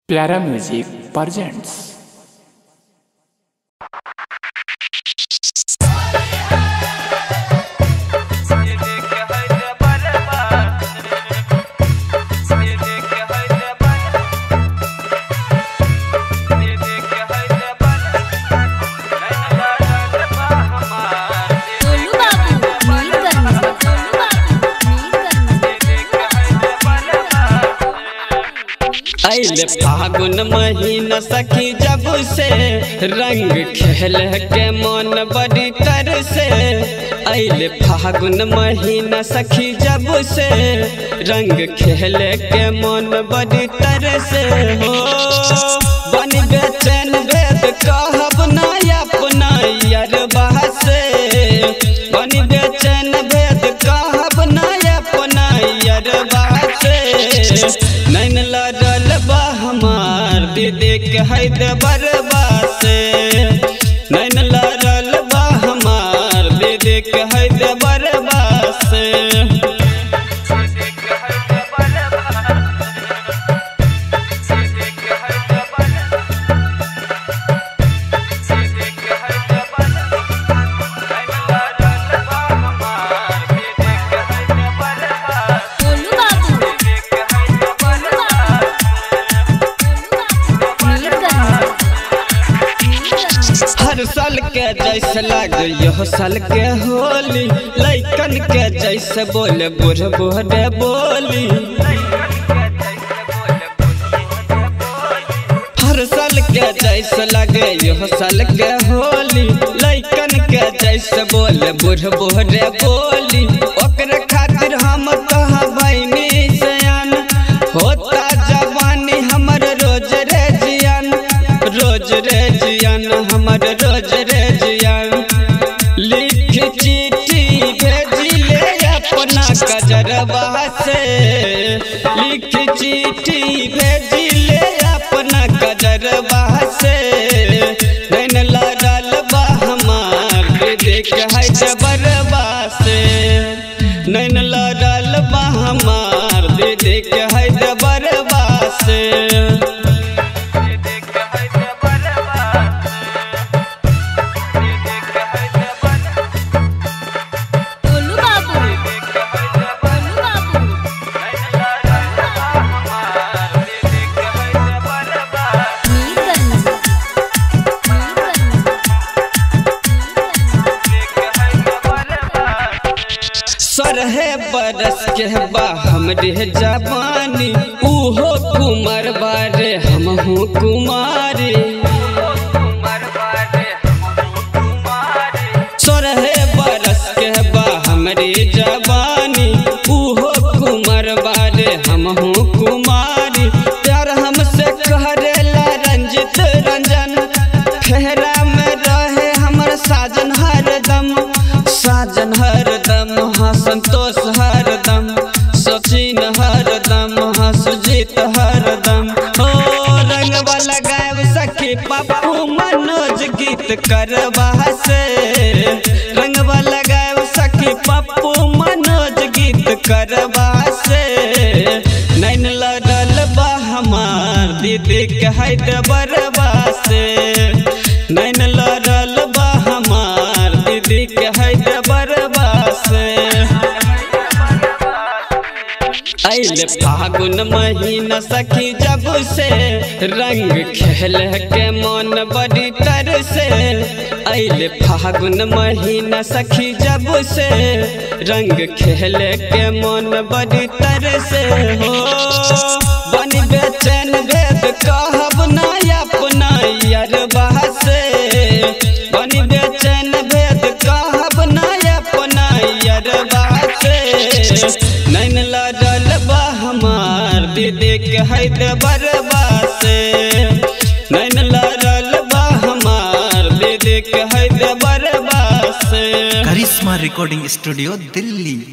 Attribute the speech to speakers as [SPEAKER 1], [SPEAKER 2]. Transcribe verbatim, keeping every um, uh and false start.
[SPEAKER 1] प्यारा music presents.
[SPEAKER 2] आइल फागुन महीना सखी जब से रंग खेल के मन बड़ी तर से। आइल फागुन महीना सखी जब से रंग खेल के मन बड़ी तर से। हो बन बेचैन भेद कहब ना अपना यारबा से। बन बेचैन भेद कहब ना अपना यारबा से। नैन लड़ल बा हमार दीदी के हैद बरबा से। नैन लड़ल बा हमार दीदी के हैद बरबा से। हर साल के जैसे लागे यह साल के होली। लैकन के जैसे बोले बुढ़ बुढ़े बोली। हर साल के जैसे लागे यह साल के होली। लैकन के जैसे बोले बुढ़ बुढ़े बोली। ओकरे खातिर हम कहा बहनी सयान होता जवानी हमर रोज रे जियान। रोज रे जियान हमर रोज रे जियान। लिख चिट्ठी भेजी ले अपना कजरबा से। लिख चिट्ठी भेजी ले अपना कजरबा से। नैन लड़ल बा हमार दीदी के हैद बरबा से। नैन लड़ल बा हमार दीदी के हैद बरबा से। सरहे बरस के बा हमरे जवानी। उहो कुमार बारे हमहू कुमारी। सरहे बरस के बा हमरे जवानी। उहो कुमार बारे हमहू कुमारी। प्यार हमसे कहरेला रंजित रंजन। फेरा में रहे हमर साजन हरदम। साजन हरदम हाँ संतोष हरदम। सचिन हरदम हाँ सुजीत हरदम। हो रंगवा लगाएब सखी पप्पू मनोज गीत करबा से। रंगवा लगाएब सखी पप्पू मनोज गीत करबा से। नैन लड़ल बा हमार दीदी के हैद बरबा से। नैन लड़ल बा हमार दीदी के हैद बरबा से। आइल फागुन महीना सखी जब से रंग खेल के मन बड़ी तर से। आइल फागुन महीना सखी जब से रंग खेल के मन बड़ी तर से। हो बन बेचैन भेद कहब ना अपना यारबा से। बन बेचैन भेद कहब ना अपना यारबा से। नैन लड़ल बा हमार दीदी के हैद बरबा से। नैन लड़ल बा हमार दीदी के हैद बरबा से।
[SPEAKER 3] Karishma recording studio Delhi.